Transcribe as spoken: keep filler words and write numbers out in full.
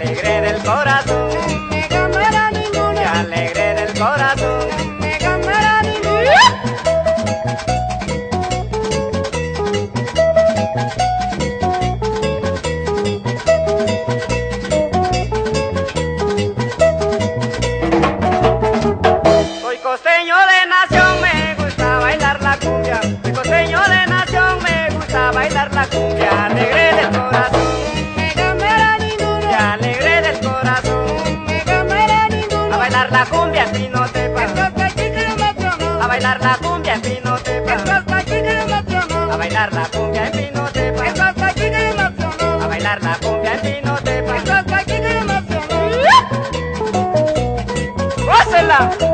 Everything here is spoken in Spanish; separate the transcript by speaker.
Speaker 1: alegre del corazón,
Speaker 2: no me ganará ninguno,
Speaker 1: te alegre del corazón.
Speaker 2: no me ganará ninguno.
Speaker 1: Soy costeño de nación, me gusta bailar la cumbia. Soy costeño de nación, me gusta bailar la cumbia. Alegre del corazón,
Speaker 2: No me ganará ninguno,
Speaker 1: te alegre del corazón.
Speaker 2: no me ganará ninguno.
Speaker 1: A bailar la cumbia en Pinotepa,
Speaker 2: Esto es aquí que yo menciono,
Speaker 1: a bailar la cumbia en Pinotepa,
Speaker 2: esto es aquí que yo menciono,
Speaker 1: a bailar la cumbia en Pinotepa,
Speaker 2: esto es aquí que yo menciono,
Speaker 1: a bailar la cumbia en Pinotepa.
Speaker 2: esto es aquí que yo menciono.
Speaker 1: ¡Gócela!